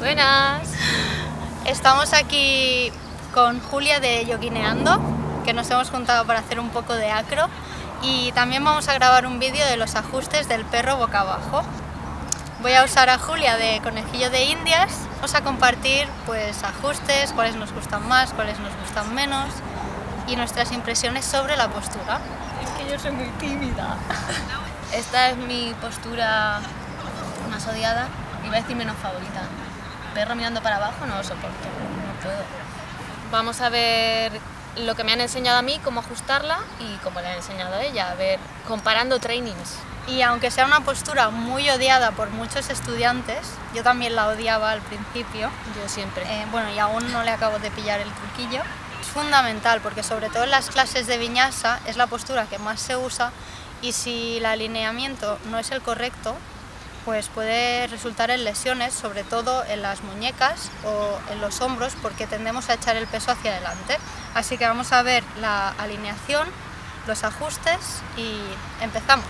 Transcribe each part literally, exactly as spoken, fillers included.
Buenas. Estamos aquí con Julia de Yoguineando, que nos hemos juntado para hacer un poco de acro, y también vamos a grabar un vídeo de los ajustes del perro boca abajo. Voy a usar a Julia de Conejillo de Indias. Vamos a compartir pues ajustes, cuáles nos gustan más, cuáles nos gustan menos y nuestras impresiones sobre la postura. Es que yo soy muy tímida. Esta es mi postura más odiada, iba a decir menos favorita. Perro mirando para abajo no lo soporto, no puedo. Vamos a ver lo que me han enseñado a mí, cómo ajustarla y cómo le han enseñado a ella, a ver, comparando trainings. Y aunque sea una postura muy odiada por muchos estudiantes, yo también la odiaba al principio. Yo siempre. Eh, bueno, y aún no le acabo de pillar el truquillo. Es fundamental porque sobre todo en las clases de viñasa es la postura que más se usa y si el alineamiento no es el correcto, pues puede resultar en lesiones, sobre todo en las muñecas o en los hombros, porque tendemos a echar el peso hacia adelante. Así que vamos a ver la alineación, los ajustes y empezamos.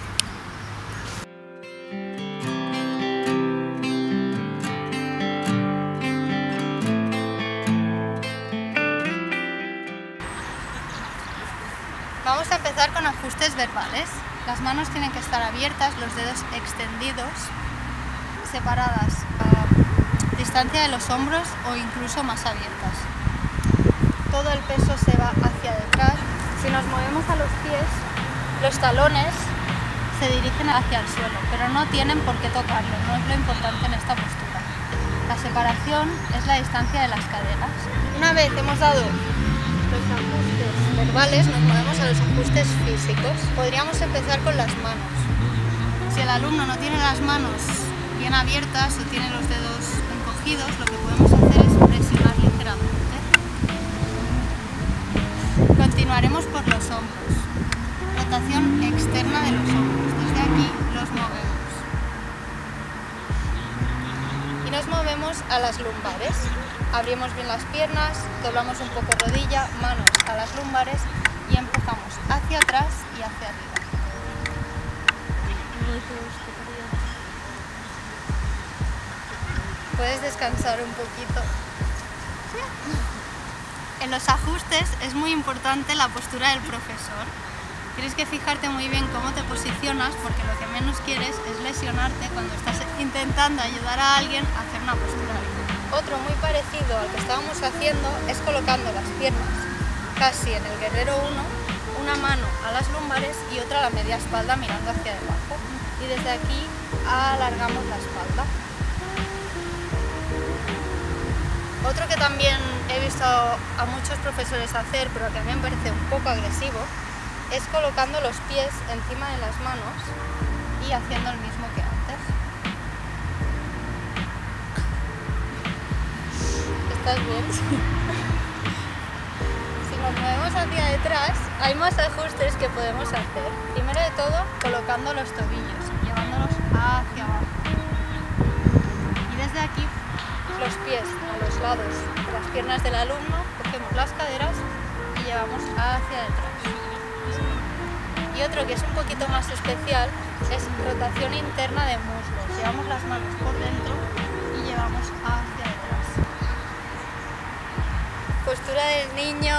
Vamos a empezar con ajustes verbales. Las manos tienen que estar abiertas, los dedos extendidos, separadas a distancia de los hombros o incluso más abiertas. Todo el peso se va hacia detrás. Si nos movemos a los pies, los talones se dirigen hacia el suelo, pero no tienen por qué tocarlo, no es lo importante en esta postura. La separación es la distancia de las caderas. Una vez hemos dado los ajustes verbales, nos movemos a los ajustes físicos. Podríamos empezar con las manos. Si el alumno no tiene las manos bien abiertas o tiene los dedos encogidos, lo que podemos hacer es presionar ligeramente. Continuaremos por los hombros. Rotación externa de los hombros. Desde aquí los movemos. Y nos movemos a las lumbares. Abrimos bien las piernas, doblamos un poco rodilla, manos a las lumbares y empujamos hacia atrás y hacia arriba. Puedes descansar un poquito. En los ajustes es muy importante la postura del profesor. Tienes que fijarte muy bien cómo te posicionas porque lo que menos quieres es lesionarte cuando estás intentando ayudar a alguien a hacer una postura bien. Otro muy parecido al que estábamos haciendo es colocando las piernas casi en el guerrero uno, una mano a las lumbares y otra a la media espalda mirando hacia debajo. Y desde aquí alargamos la espalda. Otro que también he visto a muchos profesores hacer, pero que a mí me parece un poco agresivo, es colocando los pies encima de las manos y haciendo el mismo que antes. ¿Estás bien? Si nos movemos hacia detrás, hay más ajustes que podemos hacer. Primero de todo, colocando los tobillos, llevándolos hacia abajo. Y desde aquí, los pies a los lados de las piernas del alumno, cogemos las caderas y llevamos hacia detrás. Y otro que es un poquito más especial es rotación interna de muslos. Llevamos las manos por dentro y llevamos hacia detrás. Postura del niño.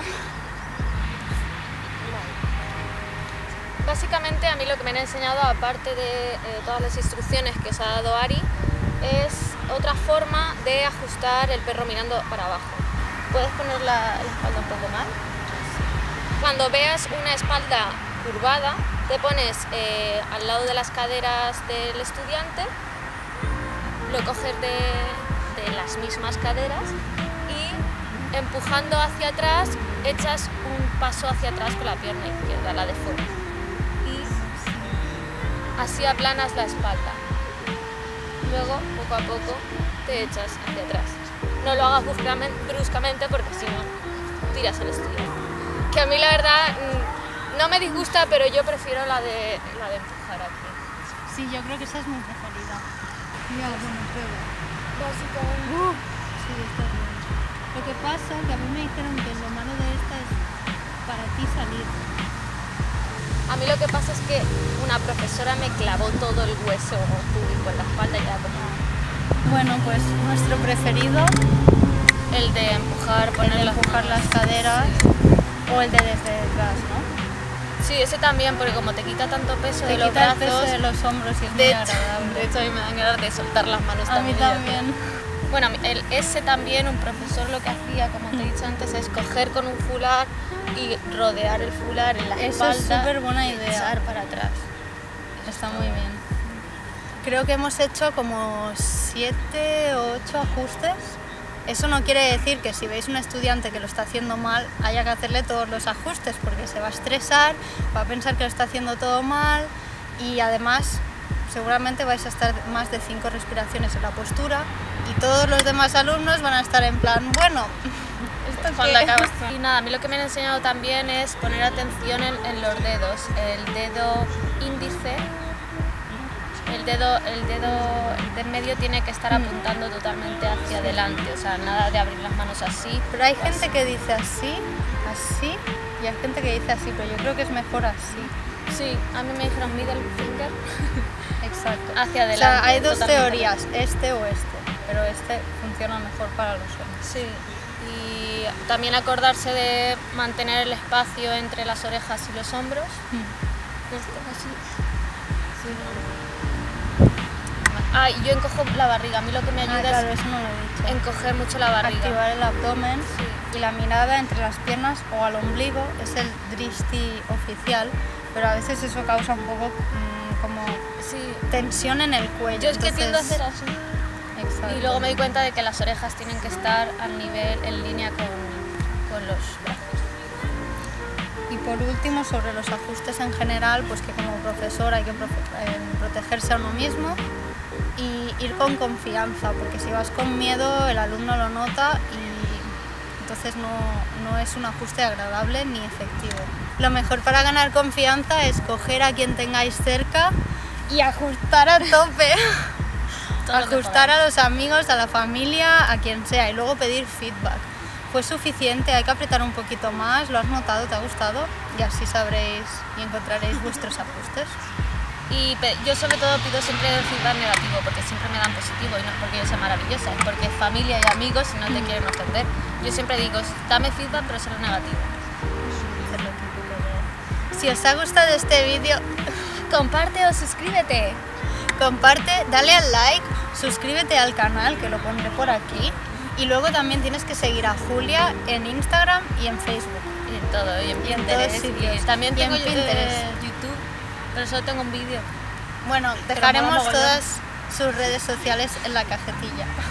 Básicamente a mí lo que me han enseñado, aparte de eh, todas las instrucciones que os ha dado Ari, es otra forma de ajustar el perro mirando para abajo. ¿Puedes poner la, la espalda un poco más? Cuando veas una espalda curvada, te pones eh, al lado de las caderas del estudiante, lo coges de, de las mismas caderas y empujando hacia atrás, echas un paso hacia atrás con la pierna izquierda, la de fuera. Y así aplanas la espalda. Luego, poco a poco, te echas hacia atrás. No lo hagas bruscamente porque si no, tiras el estudiante. Que a mí la verdad no me disgusta, pero yo prefiero la de, la de empujar aquí. Sí, yo creo que esa es mi preferida. Mira, bueno, prueba. Básicamente. Uh, sí, está bien. Lo que pasa es que a mí me dijeron que lo malo de esta es para ti salir. A mí lo que pasa es que una profesora me clavó todo el hueso público en la espalda y ya como... Bueno, pues nuestro preferido, El de empujar, el poner de las empujar manos. las caderas o el de desde detrás, ¿no? Sí, ese también, porque como te quita tanto peso Te de los quita el brazos, peso de los hombros y es de muy hecho, agradable. de hecho a mí me dan ganas de soltar las manos A mí también. también. Bueno, el, ese también, un profesor lo que hacía, como te he dicho antes, es coger con un fular y rodear el fular en la Eso espalda. es súper buena y idea. echar para atrás. Está muy bien. Creo que hemos hecho como siete o ocho ajustes. Eso no quiere decir que si veis un estudiante que lo está haciendo mal, haya que hacerle todos los ajustes, porque se va a estresar, va a pensar que lo está haciendo todo mal y además seguramente vais a estar más de cinco respiraciones en la postura y todos los demás alumnos van a estar en plan, bueno, ¿esto Cuando qué? acabas. Y nada, a mí lo que me han enseñado también es poner atención en, en los dedos. El dedo índice, el dedo, el dedo del medio tiene que estar apuntando totalmente hacia adelante, o sea, nada de abrir las manos así. Pero hay o gente así. que dice así, así, y hay gente que dice así, pero yo creo que es mejor así. Sí, a mí me dijeron middle finger Exacto. hacia adelante. O sea, hay dos totalmente teorías, este o este, pero este funciona mejor para los hombres. Sí, y también acordarse de mantener el espacio entre las orejas y los hombros. Esto, así. Sí. Ah, y yo encojo la barriga. A mí lo que me ayuda Ah, claro, es eso no lo he dicho. encoger mucho la barriga. Activar el abdomen Sí. y la mirada entre las piernas o al ombligo es el drishti oficial, pero a veces eso causa un poco mm, como Sí. tensión en el cuello. Yo es que tiendo a entonces- hacer así. Exacto. Y luego me di cuenta de que las orejas tienen que estar al nivel, en línea con, con los brazos. Y por último, sobre los ajustes en general, pues que como profesor hay que profe- eh, protegerse a uno mismo y ir con confianza, porque si vas con miedo el alumno lo nota y entonces no, no es un ajuste agradable ni efectivo. Lo mejor para ganar confianza es coger a quien tengáis cerca y ajustar a tope. Todo lo que Ajustar podamos. a los amigos, a la familia, a quien sea y luego pedir feedback. ¿Fue suficiente? ¿Hay que apretar un poquito más? ¿Lo has notado? ¿Te ha gustado? Y así sabréis y encontraréis vuestros ajustes. Y pe- yo sobre todo pido siempre feedback negativo, porque siempre me dan positivo y no es porque yo sea maravillosa, es porque es familia y amigos y no te quieren ofender. Yo siempre digo, dame feedback pero solo negativo. Es lo típico de- Si os ha gustado este vídeo, Comparte o suscríbete. comparte, dale al like, suscríbete al canal que lo pondré por aquí y luego también tienes que seguir a Julia en Instagram y en Facebook. Y en todo, y en Y en Pinterest. todos sitios. y también Y en tengo eh, Pinterest. YouTube, pero solo tengo un vídeo. Bueno, Pero dejaremos mola mogollón. todas sus redes sociales en la cajetilla.